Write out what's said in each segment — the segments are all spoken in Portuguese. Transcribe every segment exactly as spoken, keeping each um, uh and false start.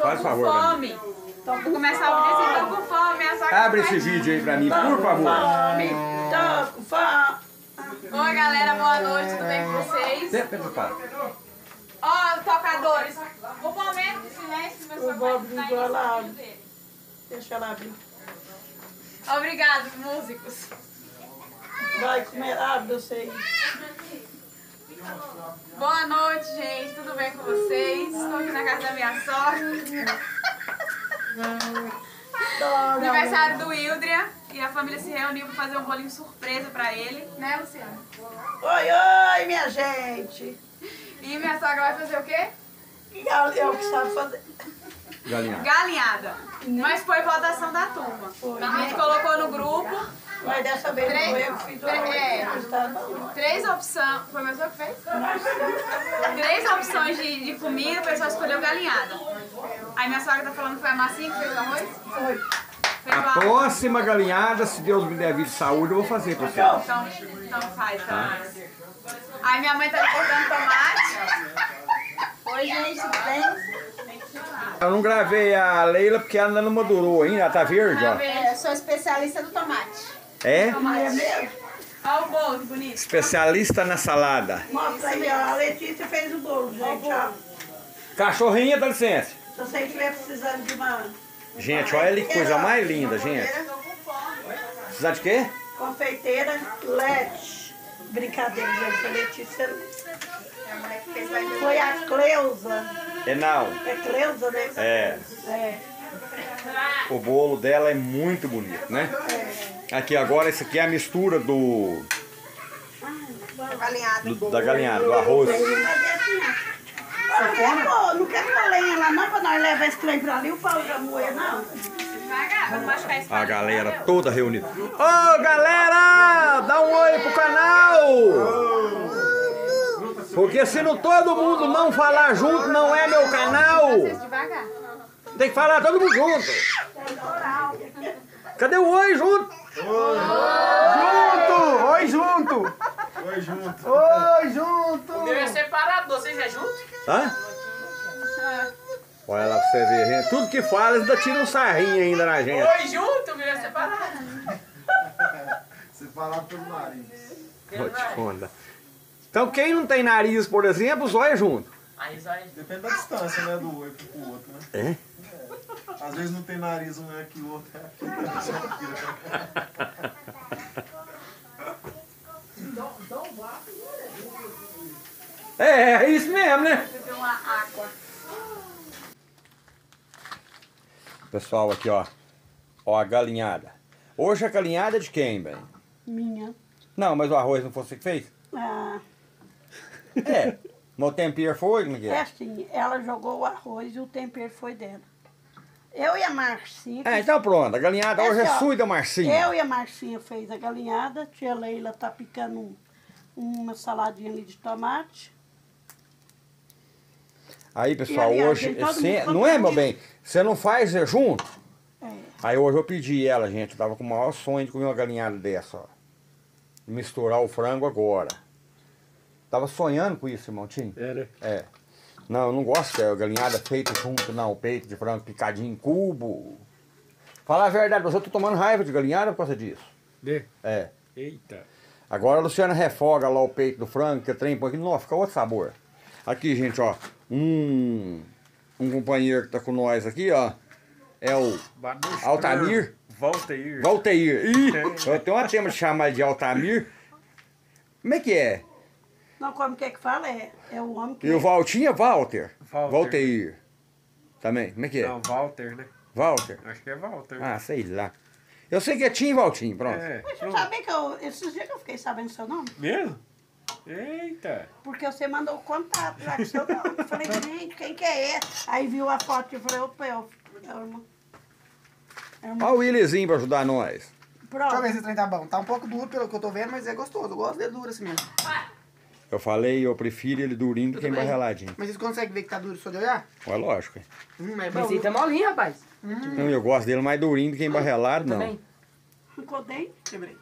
Faz favor. Tô com fome. Tô com começar o dia assim, tô com fome. Minha sogra Abre esse vídeo aí pra mim, por favor. Fome, tô com fome. Oi, galera, boa noite, tudo bem com vocês? Sempre preocupado. Ó, tocadores, um momento de silêncio, meu Eu vou sogro vai abrir estar igual lá. em dele. Deixa ela abrir. Obrigado, músicos. Vai comer, abre você. Boa noite, gente, tudo bem com vocês? Estou aqui na casa da minha sogra. Aniversário do Wildria e a família se reuniu para fazer um bolinho surpresa para ele, né, Luciana? Oi, oi, minha gente. E minha sogra vai fazer o quê? É o que sabe fazer. Galinhada. Galinhada. Mas foi votação da turma. Foi. A gente colocou no grupo Mas dessa vez Três- não foi eu que fiz o três- é. arroz. Tá bom. três opções. Foi meu sogro que fez? Três opções de, de comida, o pessoal escolheu galinhada. Aí minha sogra tá falando que foi a massinha que fez o arroz? Foi. Fez o A arroz. próxima galinhada, se Deus me der vida e saúde, eu vou fazer pra você. Então, então faz, tá? Aí minha mãe tá cortando tomate. Oi, gente, tudo bem? Eu não gravei a Leila porque ela ainda não madurou ainda, ela tá verde, ó. Eu sou especialista do tomate. É? É mesmo? Olha o bolo, que bonito. Especialista na salada. Mostra aí, ó. A Letícia fez o bolo, gente, ó. Cachorrinha, dá licença. Se você estiver precisando de uma Gente, olha ali que coisa mais linda, gente. Precisa de quê? confeiteira, leite. Brincadeira, gente. A Letícia foi a Cleusa. É não. É Cleusa, né? É. É. O bolo dela é muito bonito, né? Aqui agora, esse aqui é a mistura do, do da galinhada, do arroz. Não quer pôr, não quer pôr lenha lá não, pra nós levar esse trem pra ali, o pau já moer, não. Devagar, vamos machucar esse A galera toda reunida. Ô, galera! Dá um oi pro canal! Porque se não todo mundo não falar junto, não é meu canal! devagar. Tem que falar todo mundo junto! Cadê o oi junto? Junto! Oi, junto! Oi, junto. Oi, junto! O meu é separado, vocês é junto? Hã? Olha lá pra você ver, gente. Tudo que fala, eles ainda tiram um sarrinho ainda na gente. Oi, junto, o meu é separado. Separado pelo nariz. Vou te contar. Então quem não tem nariz, por exemplo, zóia junto. Aí, vai. Depende da distância, né, do oi pro outro, né? É? Às vezes não tem nariz, um é aqui, o outro é aqui. É, é isso mesmo, né? Beber uma água. Pessoal, aqui ó. Ó a galinhada. Hoje a galinhada é de quem, bem? Minha. Não, mas o arroz não foi você que fez? Ah, É. Meu tempero foi, como é que é é? assim, ela jogou o arroz e o tempero foi dela. Eu e a Marcinha... É, então pronto. A galinhada hoje é Essa, ó, sua e da Marcinha. Eu e a Marcinha fez a galinhada, tia Leila tá picando um- uma saladinha ali de tomate. Aí, pessoal, E, aliás, hoje... tem todo cê- mundo não é, meu comprando bem? Você não faz é, junto? É. Aí hoje eu pedi ela, gente. Eu tava com o maior sonho de comer uma galinhada dessa, ó. Misturar o frango agora. Tava sonhando com isso, irmão, Tim. Era. É. Não, eu não gosto de galinhada feita junto, não. Peito de frango picadinho em cubo. Falar a verdade, mas eu tô tomando raiva de galinhada por causa disso. De? É. Eita. Agora a Luciana refoga lá o peito do frango, que o trem põe aqui. Nossa, fica outro sabor. Aqui, gente, ó. Um, um companheiro que tá com nós aqui, ó. É o Baducho. Altamir. Voltair. Valteir. Ih, eu tenho uma tema de chamar ele de Altamir. Como é que é? Não, como que é que fala? É, é o homem que... E o Valtinho é Walter. Walter. Valteir. Também. Como é que é? Não, Walter, né? Walter. Acho que é Walter. Ah, sei lá. Eu sei que é Tim e Valtinho, pronto. É. Mas você pronto. sabia que eu... Esses dias que eu fiquei sabendo seu nome? Mesmo? Eita. Porque você mandou o contato já com seu nome. Eu falei, gente, quem que é esse? Aí viu a foto e eu falei, opa, eu... eu Olha o Willizinho pra ajudar nós. Deixa eu Pronto. ver se o trem tá bom. Tá um pouco duro pelo que eu tô vendo, mas é gostoso. Eu gosto dele duro assim mesmo. Eu falei, eu prefiro ele durinho do que Tudo bem. embarreladinho. Mas vocês conseguem ver que tá duro só de olhar? É lógico. hein? Hum, é bom. Esse aí tá molinho, rapaz. Não, eu gosto dele mais durinho do que embarrelado, não. Também. Ficou bem? Quebrei.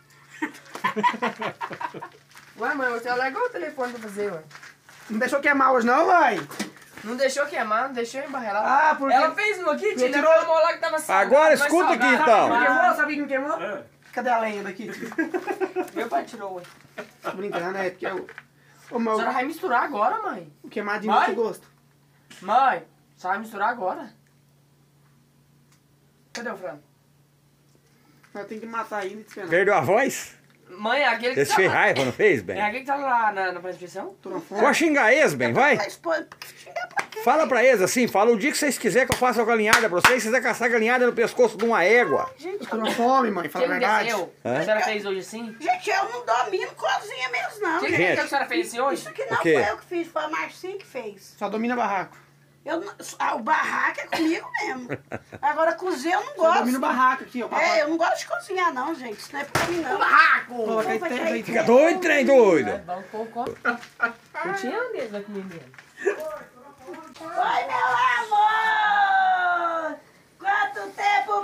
Ué, mãe, você alegou o telefone pra fazer, ué. Não deixou queimar hoje não, vai? Não deixou queimar, não deixou embarrelar. Ah, porque... Ela fez um aqui, tia. tirou- Tirou lá que tava salgado. Agora mais escuta aqui salgado. então. Me queimou? Sabia que me queimou? É. Cadê a lenha daqui, tio? Meu pai tirou, ué. Tô brincando, é porque eu... Ô, A meu, senhora vai misturar agora, mãe. o queimadinho Vai? de gosto. Mãe, a senhora vai misturar agora. Cadê o frango? Eu tenho que matar ainda e despenar. Perdeu a voz? Mãe, é aquele que Você fez raiva, não fez, É bem? aquele que tá lá na, na prescrição? Tô na fome. Pode xingar eles, bem, vai? Mas, pô, xingar pra quê? Fala pra eles assim, fala o dia que vocês quiserem que eu faça a galinhada pra vocês, se quiser caçar a galinhada no pescoço de uma égua. Gente, Eu tô na fome, mãe, fala a Quem verdade. desceu? Hã? A senhora fez hoje assim? gente, eu não domino cozinha mesmo, não. Quem Gente. que a senhora fez assim hoje? Isso aqui não O quê? foi eu que fiz, foi a Marcinha que fez. Só domina barraco. Eu, não- ah, o barraco é comigo mesmo. Agora, cozinhar eu não Só gosto. domina o barraco aqui, ó. É, eu não gosto de cozinhar, não, gente. Isso não é pra mim, não. Barraco! Coloca aí, Vai tem, cair. tem, Fica doido, trem doido. É bom, pouco. Não tinha um deles aqui mesmo. Oi, meu amor! Quanto tempo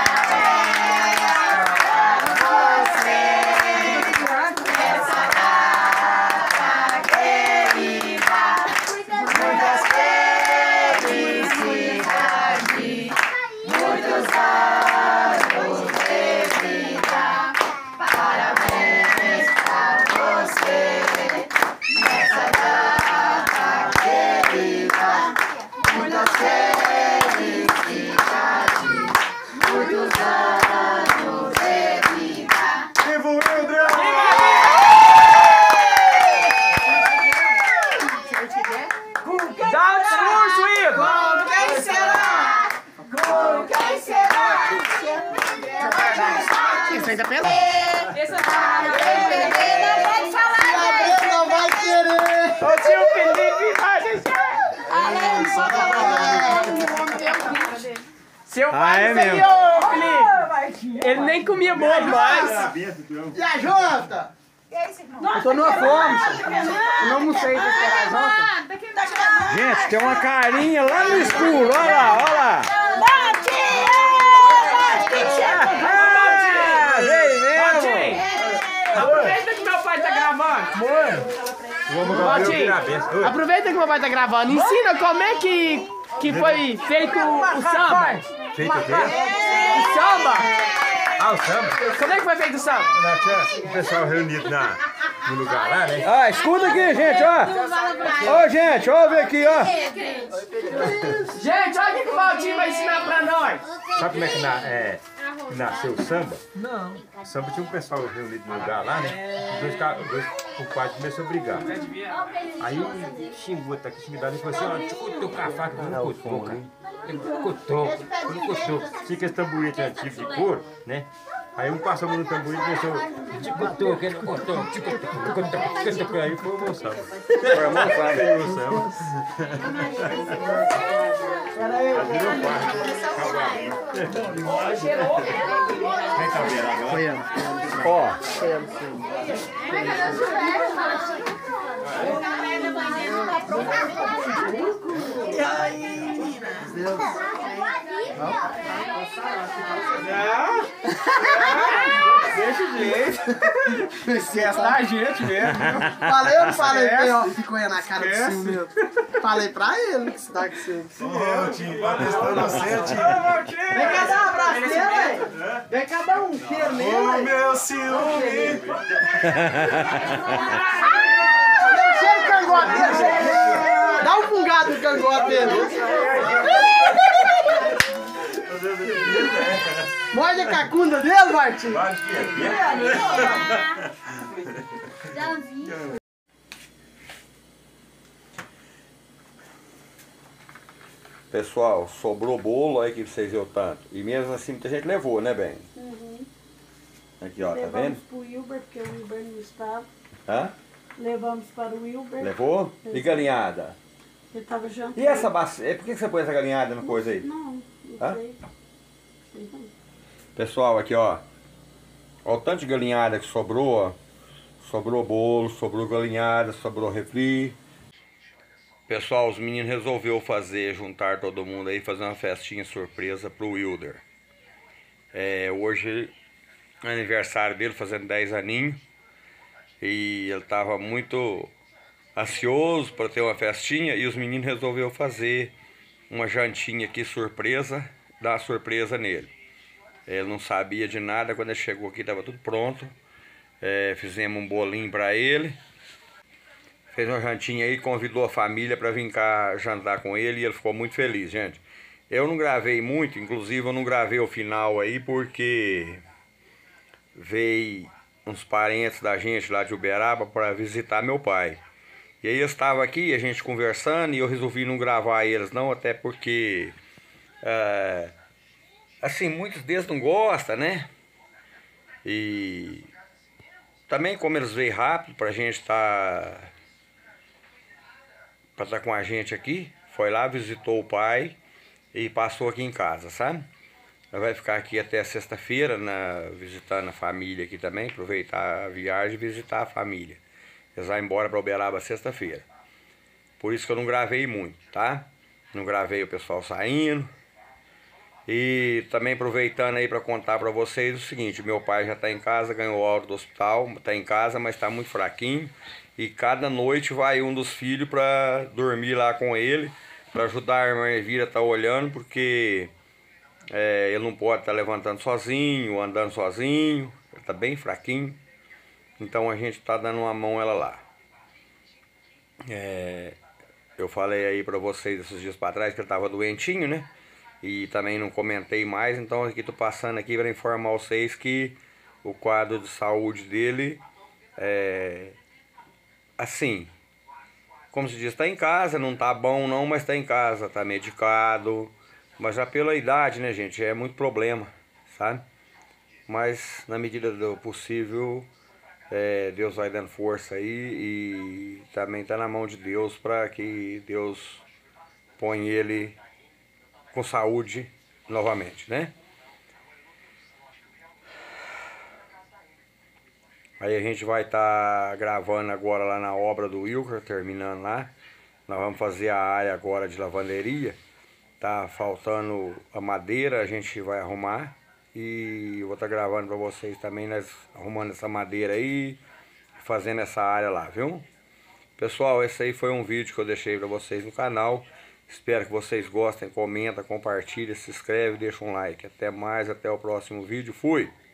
Viva o Wilder! Dá um discurso, Igor! Quem será? Com quem será? Isso ainda pesa? Essa Não pode falar, gente. Não vai querer! Ô tio Felipe, vai deixar! Seu Ah, pai é não mesmo? sabia, ô Felipe! Ele nem comia bolo mais! E a Jota? Eu tô numa fome, senhor. Eu não almocei pra esperar a Jota. Gente, tem uma carinha lá no escuro, olha lá, olha lá. Ah, veio mesmo. Valtinho! Aproveita que meu pai tá gravando! Valtinho, aproveita que meu pai tá gravando. Ensina como é que, que foi feito o, o samba. Feito o quê? O samba! Ah, o samba? Como é que foi feito o samba? Lá tinha o pessoal reunido na, no lugar lá, né? Ah, escuta aqui, gente, ó. Ô, gente, ouve aqui, ó. Gente, olha o que o Valtinho vai ensinar pra nós. Sabe como é que na, é, nasceu o samba? Não. O samba tinha um pessoal reunido no lugar lá, né? Os dois, ca- os dois compadres começaram a brigar. Aí xingou, tá aqui xingado e falou assim, ó, deixa eu cutucar a faca, não cutuca, cara. Ele cutuca, ele cutuca. Tinha esse tamborete antigo de couro, né? Aí um passou no tamborete e começou, te cutuca, ele cutuca, te cutuca, te cutuca, te cutuca. Aí foi o meu samba. Foi a moçada. Foi o samba. Aí virou quarto. Vem cá ver agora. Foi ela. Ó, Deixa o jeito. Esquece Da gente mesmo. Falei ou não falei? Ó, ficou aí na cara do Silvio mesmo. Falei pra ele que você tá com ciúme. Ô, tio, estou inocente. Vem cá dar um abraço nele, velho. Vem cá dar um cheiro nele, O velho. meu ciúme. Dá um cheiro no cangote dele, gente. Dá um fungado no cangote dele. Morde a cacunda dele, Martinho. pessoal, sobrou bolo aí que vocês viram tanto. E mesmo assim muita gente levou, né, bem? Uhum. Aqui, ó, tá Levamos vendo? pro Wilber, porque o Wilber não estava. Hã? Levamos para o Wilber. Levou? E galinhada? Ele estava jantando. E essa bacia? Por que você põe essa galinhada no coisa aí? Não, não Hã? sei. Sei não. Pessoal, aqui ó. Ó o tanto de galinhada que sobrou, ó. Sobrou bolo, sobrou galinhada, sobrou refri. Pessoal, os meninos resolveu fazer, juntar todo mundo aí, fazer uma festinha surpresa pro Wilder. É, hoje é aniversário dele, fazendo dez aninhos. E ele tava muito ansioso para ter uma festinha e os meninos resolveram fazer uma jantinha aqui surpresa, dar uma surpresa nele. Ele não sabia de nada, quando ele chegou aqui estava tudo pronto. É, fizemos um bolinho para ele. Fez uma jantinha aí, convidou a família para vir cá jantar com ele e ele ficou muito feliz, gente. Eu não gravei muito, inclusive eu não gravei o final aí porque veio uns parentes da gente lá de Uberaba para visitar meu pai. E aí eu estava aqui, a gente conversando, e eu resolvi não gravar eles não, até porque é, assim, muitos deles não gostam, né? E também como eles veio rápido pra gente estar tá, pra estar tá com a gente aqui, foi lá, visitou o pai e passou aqui em casa, sabe? Ela vai ficar aqui até sexta-feira, visitando a família aqui também, aproveitar a viagem e visitar a família. Eles vão embora para Uberaba sexta-feira. Por isso que eu não gravei muito, tá? Não gravei o pessoal saindo. E também aproveitando aí para contar para vocês o seguinte, meu pai já está em casa, ganhou alta do hospital, está em casa, mas está muito fraquinho. E cada noite vai um dos filhos para dormir lá com ele, para ajudar a irmã Elvira a estar olhando, porque é, ele não pode estar levantando sozinho, andando sozinho, ele está bem fraquinho. Então a gente está dando uma mão ela lá. É, eu falei aí para vocês esses dias para trás que ele estava doentinho, né? E também não comentei mais, então aqui tô passando aqui para informar vocês que o quadro de saúde dele é assim, como se diz, está em casa, não tá bom não, mas está em casa, está medicado, mas já pela idade, né, gente, é muito problema, sabe? Mas na medida do possível, é, Deus vai dando força aí e também tá na mão de Deus para que Deus põe ele com saúde novamente, né? Aí a gente vai estar tá gravando agora lá na obra do Wilker, terminando lá. Nós vamos fazer a área agora de lavanderia. Tá faltando a madeira, a gente vai arrumar. E eu vou estar tá gravando para vocês também, nós arrumando essa madeira aí, fazendo essa área lá, viu? Pessoal, esse aí foi um vídeo que eu deixei para vocês no canal. Espero que vocês gostem, comenta, compartilha, se inscreve, deixa um like. Até mais, até o próximo vídeo. Fui!